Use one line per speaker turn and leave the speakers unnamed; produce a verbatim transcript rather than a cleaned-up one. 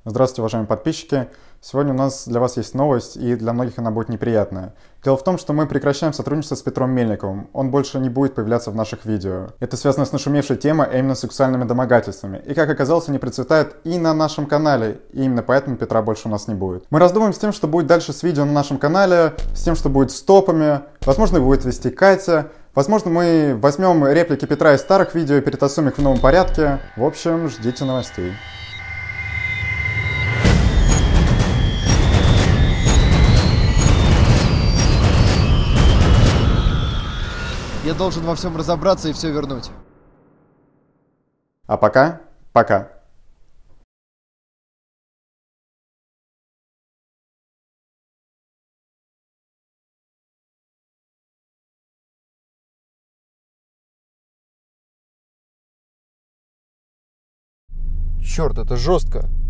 Здравствуйте, уважаемые подписчики! Сегодня у нас для вас есть новость, и для многих она будет неприятная. Дело в том, что мы прекращаем сотрудничество с Петром Мельниковым. Он больше не будет появляться в наших видео. Это связано с нашумевшей темой, а именно сексуальными домогательствами. И, как оказалось, они процветают и на нашем канале. И именно поэтому Петра больше у нас не будет. Мы раздумываем с тем, что будет дальше с видео на нашем канале, с тем, что будет с топами. Возможно, будет вести Катя. Возможно, мы возьмем реплики Петра из старых видео и перетасуем их в новом порядке. В общем, ждите новостей.
Я должен во всем разобраться и все вернуть.
А пока, пока.
Черт, это жестко.